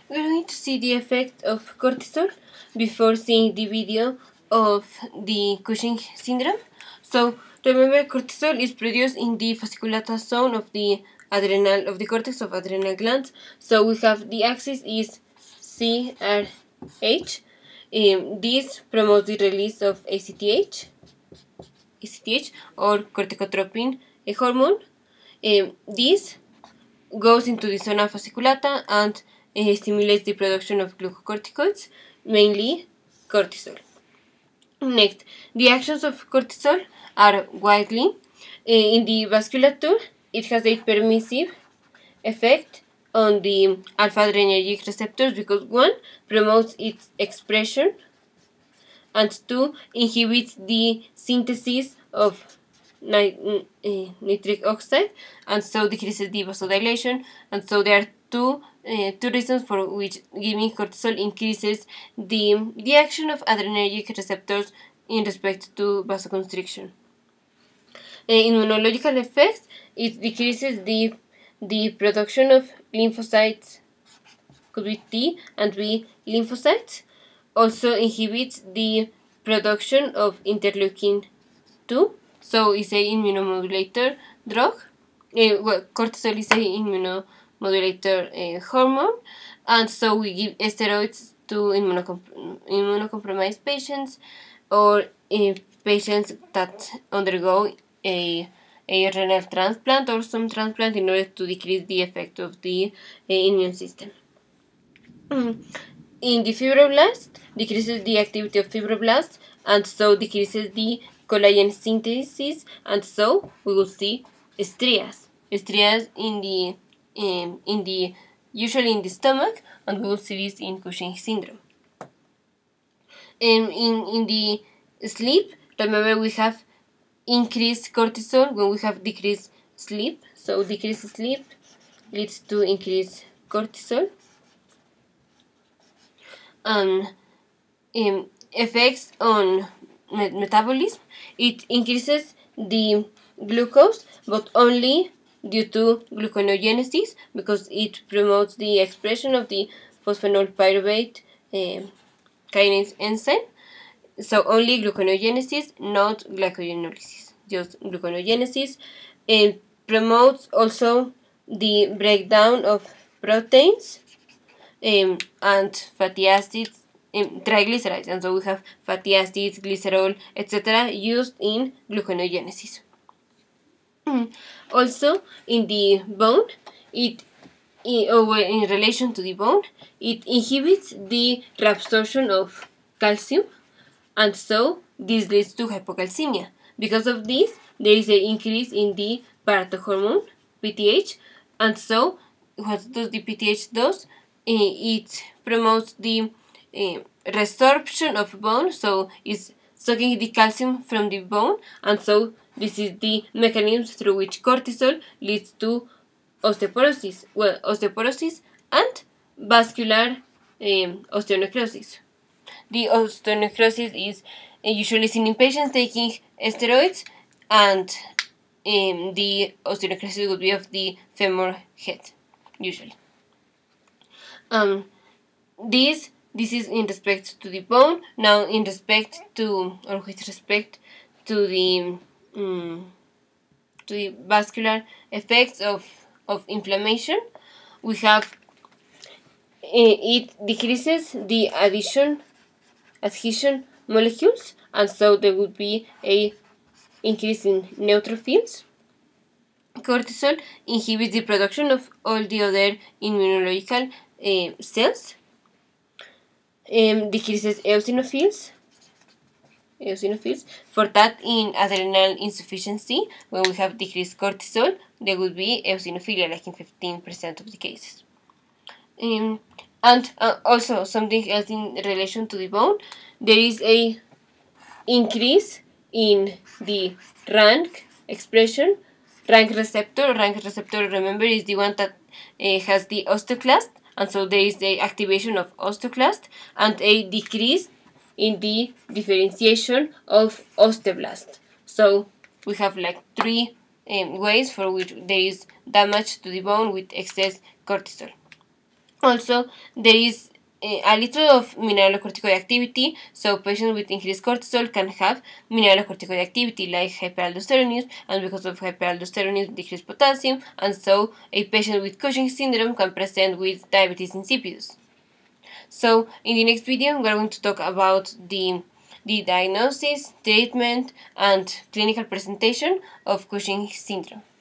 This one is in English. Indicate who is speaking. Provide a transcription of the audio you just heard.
Speaker 1: We're going to see the effect of cortisol before seeing the video of the Cushing syndrome. So remember, cortisol is produced in the fasciculata zone of the cortex of adrenal glands. So we have the axis is CRH. This promotes the release of ACTH or corticotropin hormone. This goes into the zona fasciculata and stimulates the production of glucocorticoids, mainly cortisol. Next, the actions of cortisol are widely. In the vasculature, it has a permissive effect on the alpha-adrenergic receptors because 1 promotes its expression and 2 inhibits the synthesis of nitric oxide and so decreases the vasodilation. And so there are two reasons for which giving cortisol increases the action of adrenergic receptors in respect to vasoconstriction. Immunological effects, it decreases the production of lymphocytes, could be T and B lymphocytes, also inhibits the production of interleukin 2, so it's an immunomodulator drug. Cortisol is an immunomodulator hormone, and so we give steroids to immunocompromised patients or patients that undergo a renal transplant or some transplant in order to decrease the effect of the immune system. In the fibroblast, decreases the activity of fibroblasts and so decreases the collagen synthesis, and so we will see strias usually in the stomach, and we will see this in Cushing syndrome. In the sleep, remember we have increased cortisol when we have decreased sleep, so decreased sleep leads to increased cortisol. Effects on metabolism, it increases the glucose, but only due to gluconeogenesis because it promotes the expression of the phosphoenolpyruvate kinase enzyme. So only gluconeogenesis, not glycogenolysis, just gluconeogenesis. It promotes also the breakdown of proteins and fatty acids, triglycerides, and so we have fatty acids, glycerol, etc. used in gluconeogenesis. Also, in the bone, in relation to the bone, it inhibits the reabsorption of calcium, and so this leads to hypocalcemia. Because of this, there is an increase in the parathormone, PTH, and so what does the PTH do? It promotes the resorption of bone, so it's sucking the calcium from the bone, and so this is the mechanism through which cortisol leads to osteoporosis. Well, osteoporosis and vascular osteonecrosis. The osteonecrosis is usually seen in patients taking steroids, and the osteonecrosis would be of the femur head, usually. This is in respect to the bone. Now, in respect to, or with respect to the vascular effects of inflammation, we have it decreases the adhesion molecules, and so there would be a increase in neutrophils. Cortisol inhibits the production of all the other immunological cells, decreases eosinophils. For that, in adrenal insufficiency, when we have decreased cortisol, there would be eosinophilia, like in 15% of the cases. And also something else in relation to the bone, there is a increase in the rank expression. Rank receptor, remember, is the one that has the osteoclast, and so there is the activation of osteoclast and a decrease in the differentiation of osteoblast. So we have like 3 ways for which there is damage to the bone with excess cortisol. Also, there is a little of mineralocorticoid activity, so patients with increased cortisol can have mineralocorticoid activity like hyperaldosteronism, and because of hyperaldosteronism, decreased potassium, and so a patient with Cushing syndrome can present with diabetes insipidus. So, in the next video, we're going to talk about the diagnosis, treatment, and clinical presentation of Cushing syndrome.